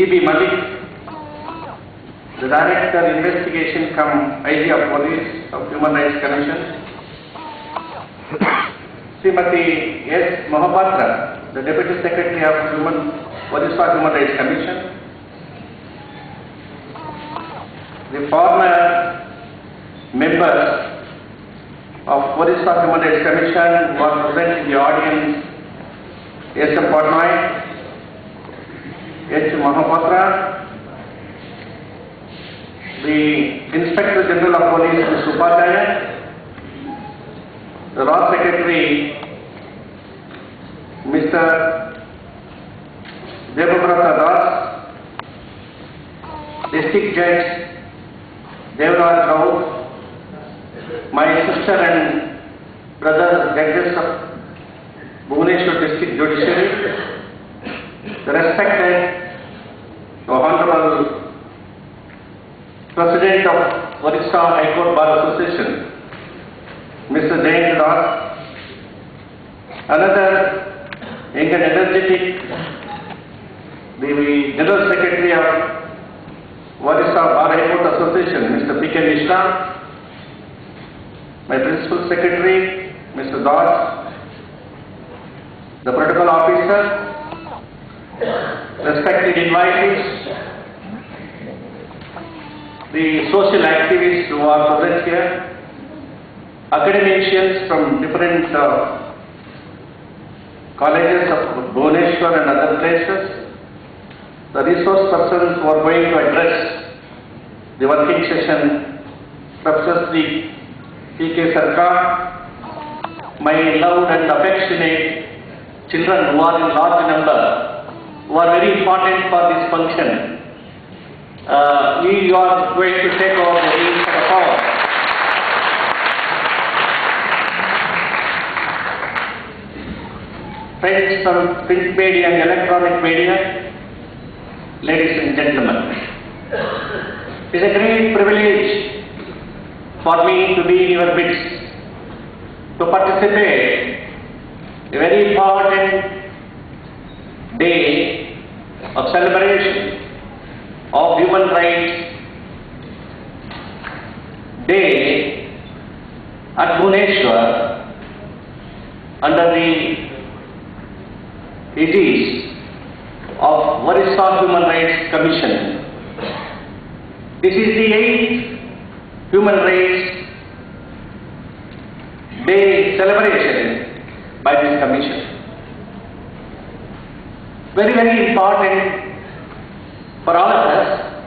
G.B. Malik, the Director Investigation cum IG of Police of Human Rights Commission, Srimati S. Mohapatra, the Deputy Secretary of Odisha Human Rights Commission, the former members of Odisha Human Rights Commission who are present in the audience: S. M. Patnaik, H. Mohapatra, the Inspector General of Police, Mr. Upadhyaya, the Law Secretary, Mr. Debabrata Das, District Judge Devraj Rao, my sister and brother judges of Bhubaneswar District Judiciary, the respected, the Honorable President of Odisha High Court Bar Association, Mr. Jayant Das, another young and energetic, the General Secretary of Odisha Bar High Court Association, Mr. P. K. Mishra, my Principal Secretary, Mr. Das, the Protocol Officer, respected invitees, the social activists who are present here, academicians from different colleges of Bhubaneswar and other places, the resource persons who are going to address the working session, Professor P. K. Sarkar, my loved and affectionate children who are in large number, who are very important for this function. You are going to take over the reins of the power. Friends from print media and electronic media, ladies and gentlemen, it is a great privilege for me to be in your midst, to participate in a very important day of celebration of Human Rights Day at Bhubaneswar under the aegis of Odisha Human Rights Commission. This is the 8th Human Rights Day celebration by this commission. Very, very important for all of us,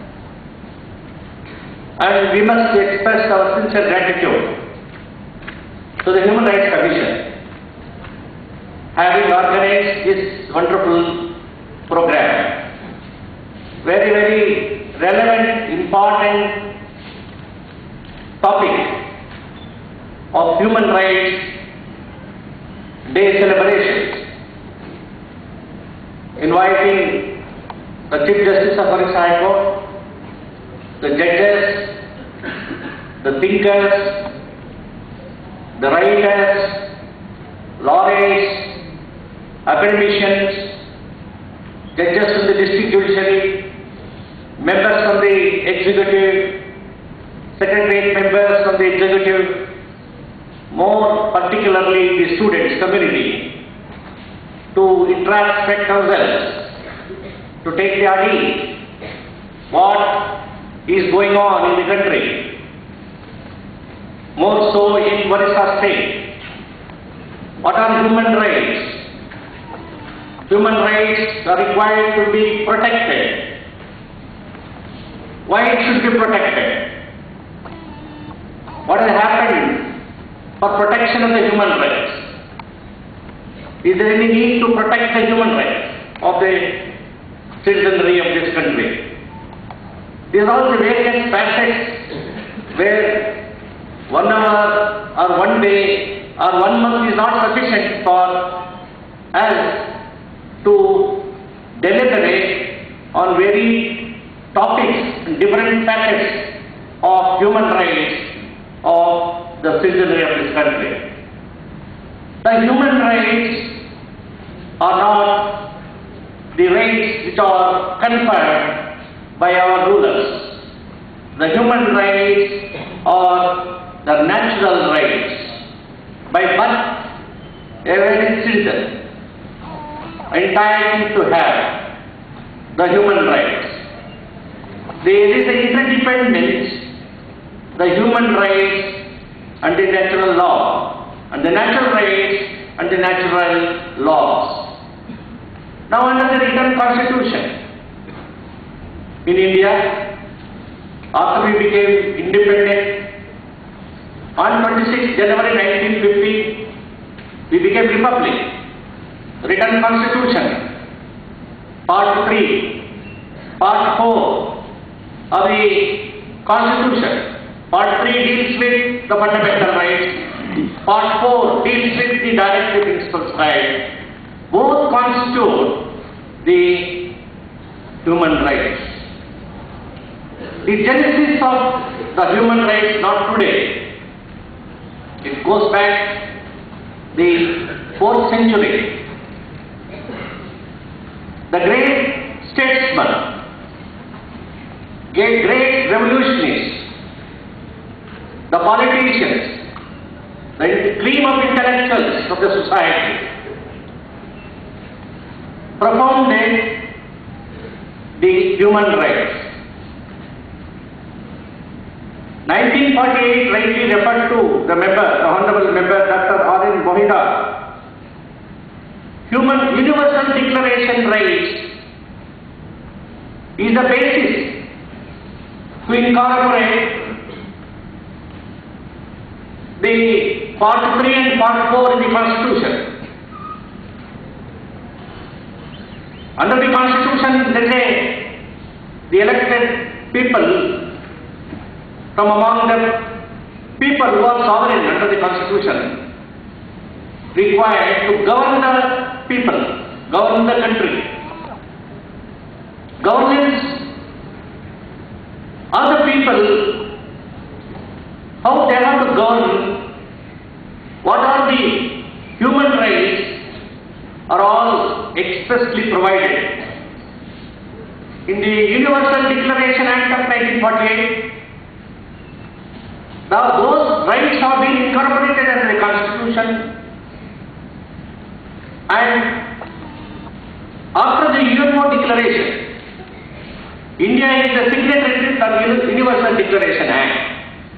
and we must express our sincere gratitude to the Human Rights Commission having organized this wonderful program. Very, very relevant, important topic of Human Rights Day celebrations, inviting the Chief Justice of Odisha High Court, the judges, the thinkers, the writers, lawyers, academicians, judges from the district judiciary, members from the executive, secretariat members from the executive, more particularly the students community, to introspect ourselves, to take the idea what is going on in the country, more so in Odisha state. What are human rights? Human rights are required to be protected. Why it should be protected? What has happened for protection of the human rights? Is there any need to protect the human rights of the citizenry of this country? These are all the various facets where 1 hour or 1 day or 1 month is not sufficient for us to deliberate on varied topics and different facets of human rights of the citizenry of this country. The human rights are not the rights which are conferred by our rulers. The human rights are the natural rights. By birth, every citizen entitled to have the human rights. There is an interdependence, the human rights and the natural law, and the natural rights and the natural laws. Now under the written constitution, in India, after we became independent, on 26 January 1950, we became republic. Written constitution, part 3, part 4 of the constitution. Part 3 deals with the fundamental rights. Part 4 deals with the directive principles rights. Both constitute the human rights. The genesis of the human rights not today. It goes back the 4th century. The great statesmen, great revolutionists, the politicians, the cream of intellectuals of the society propounded the human rights. 1948 rightly referred to the Honorable Member Dr. R.N. Mohida. Universal Declaration Rights is the basis to incorporate the part 3 and part 4 in the Constitution. Under the Constitution, the elected people from among the people who are sovereign under the Constitution required to govern the people, govern the country. Governance of the people, how they have to govern, what are the human rights are all expressly provided. In the Universal Declaration Act of 1948, those rights have been incorporated under the Constitution, and after the UNO Declaration, India is the signatory to the Universal Declaration Act.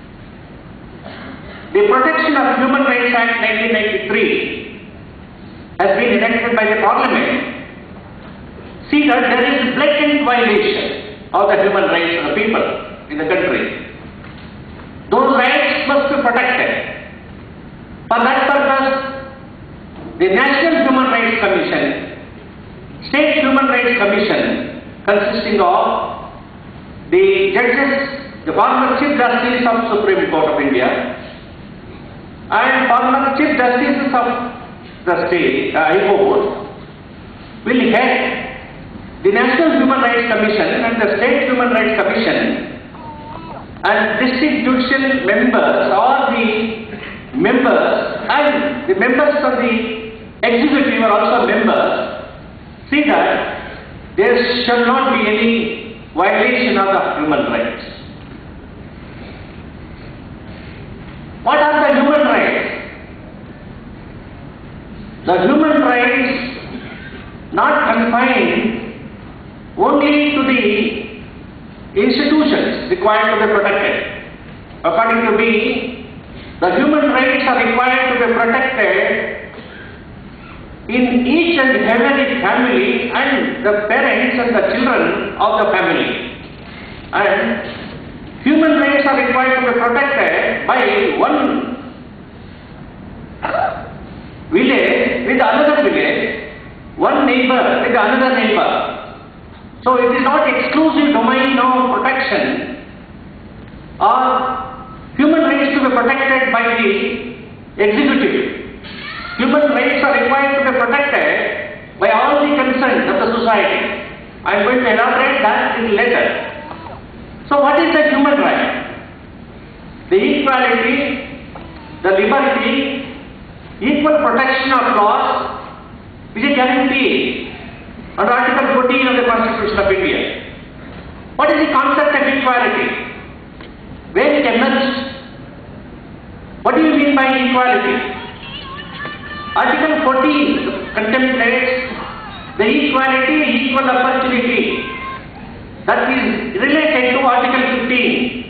The Protection of Human Rights Act 1993 has been enacted by the Parliament. See that there is blatant violation of the human rights of the people in the country. Those rights must be protected. For that purpose, the National Human Rights Commission, State Human Rights Commission, consisting of the judges, the former Chief Justice of Supreme Court of India, and former Chief Justices of the State High Court, will head the National Human Rights Commission and the State Human Rights Commission, and district judicial members are the members, and the members of the executive are also members. See that there shall not be any violation of the human rights. What are the human rights? The human rights not confined only to the institutions required to be protected. According to me, the human rights are required to be protected in each and every family and the parents and the children of the family. And human rights are required to be protected by one village with another village, one neighbor with another neighbor. So it is not exclusive domain of protection or human rights to be protected by the executive. Human rights are required to be protected by all the concerns of the society. I am going to elaborate that a little later. So what is the human right? The equality, the liberty, equal protection of laws is a guarantee under Article 14 of the Constitution of India. What is the concept of equality? Where it emerged? What do you mean by equality? Article 14 contemplates the equality, equal opportunity that is related to Article 15.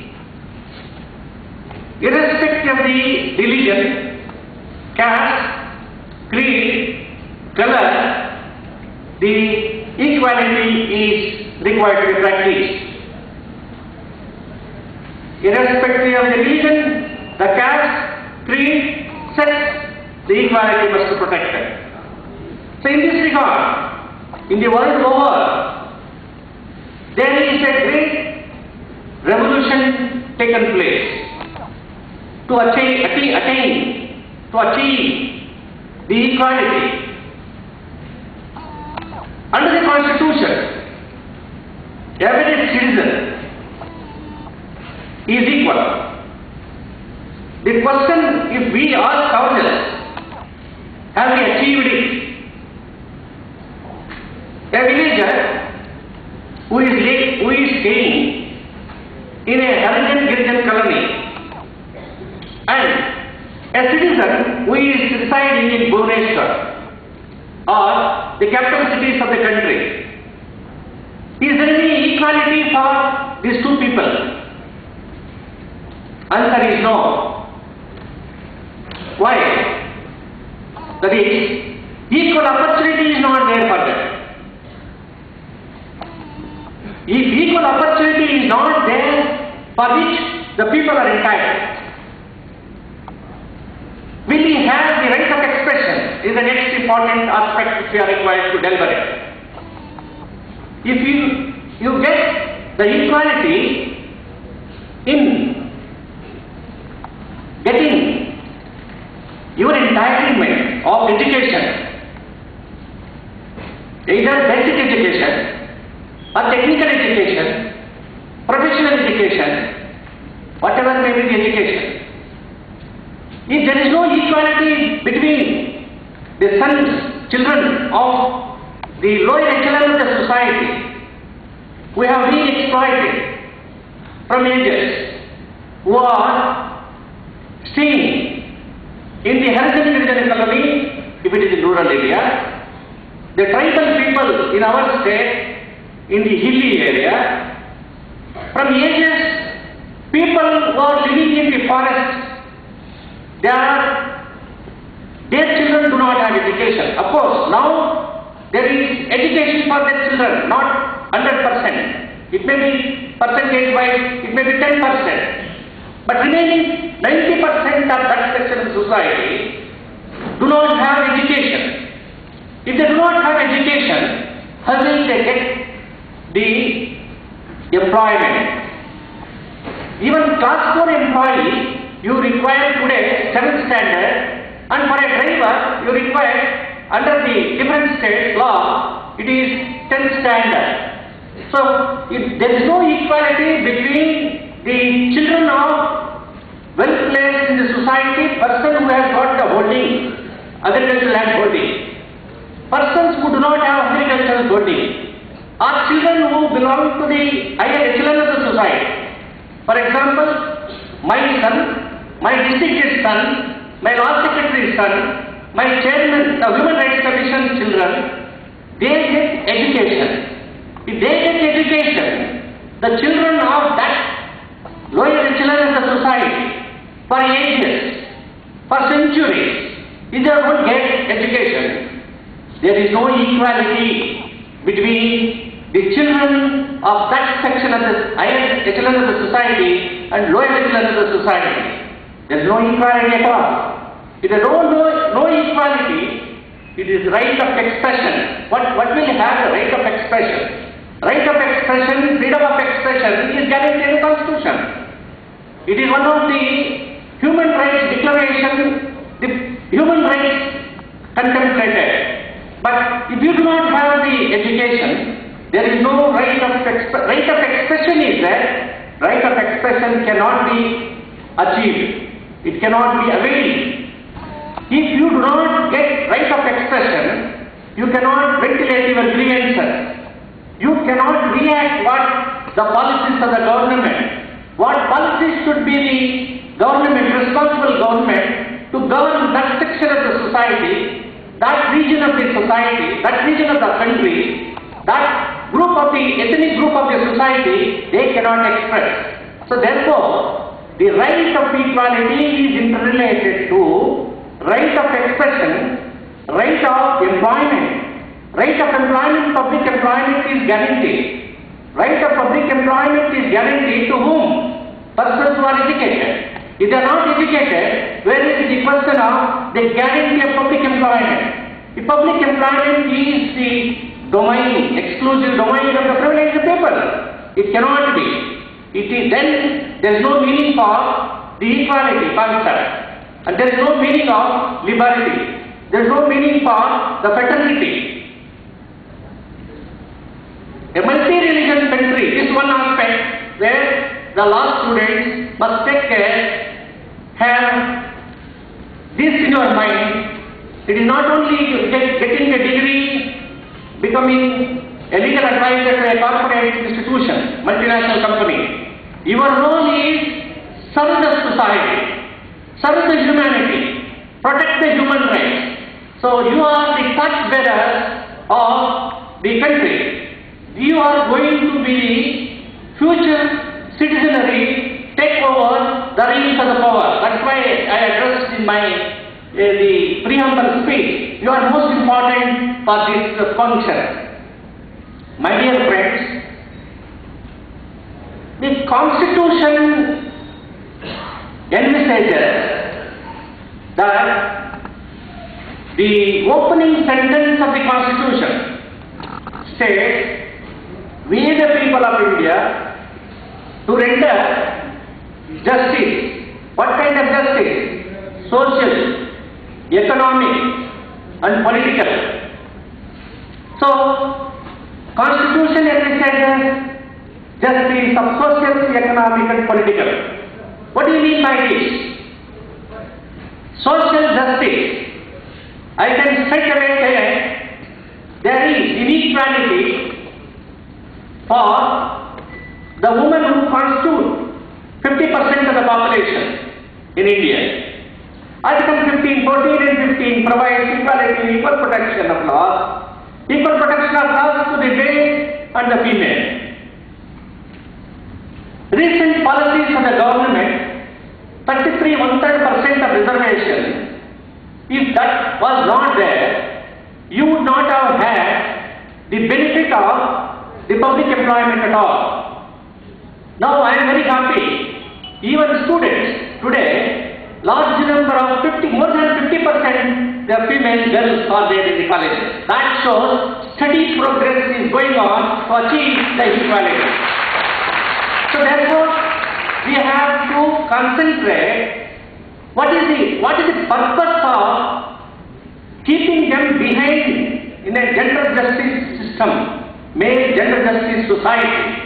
Irrespective of the religion, caste, creed, color, the equality is required to be practiced. Irrespective of the religion, the caste, creed, sex, the equality must be protected. So in this regard, in the world over, there is a great revolution taken place to achieve the equality. Under the Constitution, every citizen is equal. The question, if we ask ourselves, have we achieved it? A villager who is staying in a Harinjan Girijan colony and a citizen who is residing in Bhubaneswar or the capital cities of the country, is there any equality for these two people? Answer is no. Why? That is, equal opportunity is not there for them. If equal opportunity is not there for which the people are entitled, will we have the right of expression is the next important aspect which we are required to deliberate. If you get the equality in getting your entitlement of education, either basic education or technical education, professional education, whatever may be the education. If there is no equality between the children of the lower echelon of the society who have been exploited from ages, who are staying in the Harinjan Girijan colony, if it is in rural area, the tribal people in our state, in the hilly area, from ages, people who are living in the forest, their children do not have education. Of course, now there is education for their children, not 100%. It may be percentage-wise, it may be 10%. But remaining 90% of that section of society do not have education. If they do not have education, how will they get the employment? Even class 4 employee, you require today 7th standard, and for a driver you require under the different state law it is 10th standard. So if there is no equality between the children of well placed in the society, person who has got the holding, agricultural land holding, persons who do not have agricultural holding, or children who belong to the higher echelon of the society. For example, my son, my district son, my law secretary's son, my chairman, the Human Rights Commission children, they get education. If they get education, the children of that lower echelon of the society, for ages, for centuries, if they don't get education, there is no equality between the children of that section of the higher echelon of the society and lower echelon of the society. There is no equality at all. If there is no equality, it is right of expression. What will have the right of expression? Right of expression, freedom of expression is guaranteed in the Constitution. It is one of the human rights declaration, the human rights contemplated. But if you do not have the education, there is no right of expression is there. Right of expression cannot be achieved. It cannot be availed. If you do not get right of expression, You cannot ventilate your grievances. You cannot react what the policies of the government. What policies should be the government, responsible government, to govern that section of the society, that region of the society, that region of the country, that group of the ethnic group of the society, they cannot express. So therefore, the right of equality is interrelated to right of expression, right of employment. Right of employment, public employment is guaranteed. Right of public employment is guaranteed to whom? Persons who are educated. If they are not educated, where is the question of the guarantee of public employment? The public employment is the domain, exclusive domain of the privileged people. It cannot be. It is then, there is no meaning for the equality concept. And there is no meaning of liberty. There is no meaning for the fraternity. A multi-religion country is one aspect where the law students must take care, have this in your mind. It is not only getting a degree, becoming a legal advisor to a corporate institution, multinational company. Your role is serve the society, serve the humanity, protect the human rights. So you are the torchbearers of the country. You are going to be the future citizenry, take over the reins of the power. That's why I addressed in my the preamble speech. You are most important for this function. My dear friends, the Constitution envisages that the opening sentence of the Constitution states, "We the people of India to render justice." What kind of justice? Social, economic and political. So, Constitution envisages justice of social, economic and political. What do you mean by this? Social justice. I can straight away say there is inequality for the women who constitute 50% of the population in India. Article 15, 14 and 15 provides equality, equal protection of laws, equal protection of laws to the male and the female. Recent policies of the government, 33 1/3% of reservation, if that was not there, you would not have had the benefit of the public employment at all. Now I am very happy. Even students today, large number of more than 50% the female girls are there in the colleges. That shows steady progress is going on to achieve the equality. So therefore, we have to concentrate what is the purpose of keeping them behind in a gender justice system. Male gender justice society.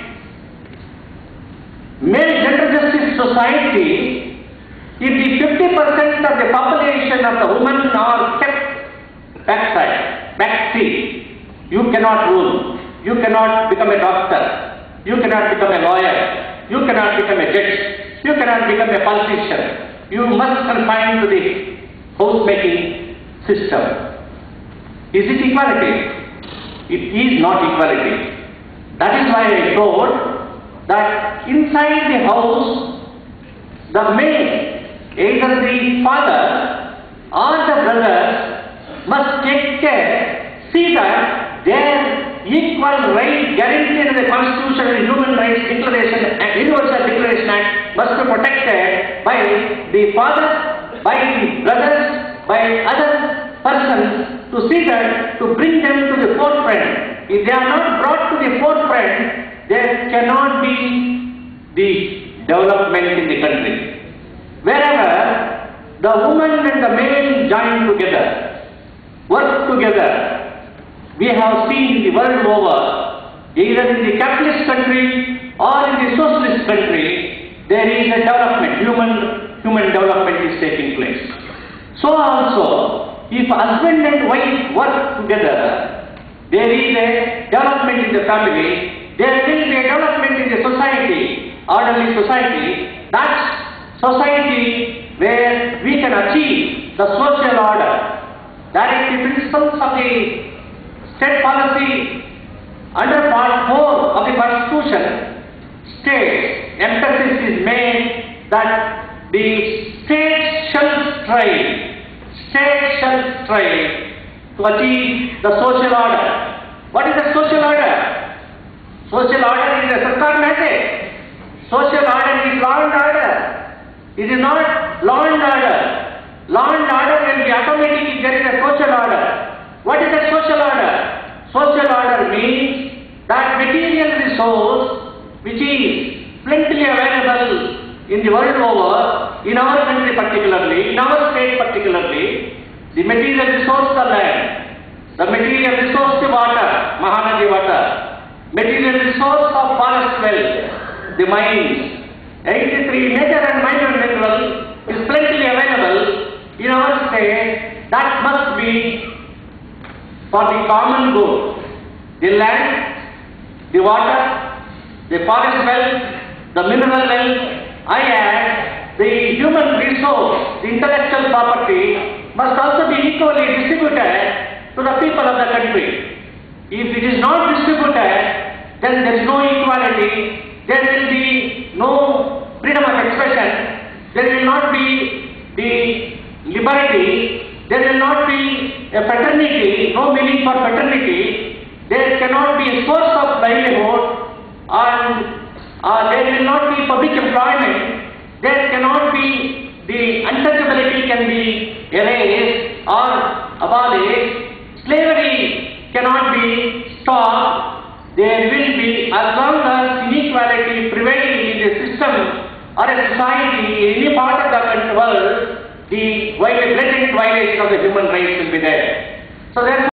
Male gender justice society, if the 50% of the population of the women are kept backseat, you cannot rule, you cannot become a doctor, you cannot become a lawyer, you cannot become a judge, you cannot become a politician. You must confine to the housemaking system. Is it equality? It is not equality. That is why I told that inside the house, the male, either the father or the brothers, must take care, see that their equal right guaranteed in the Constitution and Human Rights Declaration and Universal Declaration Act must be protected by the father, by the brothers, by other persons, to see that, to bring them to the forefront. If they are not brought to the forefront, there cannot be the development in the country. Wherever the woman and the male join together, work together, we have seen the world over, either in the capitalist country or in the socialist country, there is a development, human development is taking place. So also, if husband and wife work together, there is a development in the family, there will be a development in the society, orderly society. That society where we can achieve the social order. That is the principles of the state policy under part 4 of the Constitution states, emphasis is made that the state shall strive to achieve the social order. What is the social order? Social order is a Sarkar message. Social order is law and order. It is not law and order. Law and order will be automatic if there is a social order. What is a social order? Social order means that material resource which is plentifully available in the world over, in our country particularly, in our state particularly, the material resource the land, the material resource the water, Mahanadi water, material resource of forest wealth, the mines, 83 major and minor minerals is plentifully available in our state. That must be for the common good. The land, the water, the forest wealth, the mineral wealth, I add the human resource, the intellectual property must also be equally distributed to the people of the country. If it is not distributed, then there is no equality, there will be no freedom of expression, there will not be the liberty, there will not be a fraternity, no meaning for fraternity, there cannot be a source of livelihood, and there will not be public employment, there cannot be, the untouchability can be erased or abolished, slavery cannot be stopped, there will be, as long as inequality prevailing in the system or a society in any part of the world, the blatant violation of the human rights will be there. So therefore,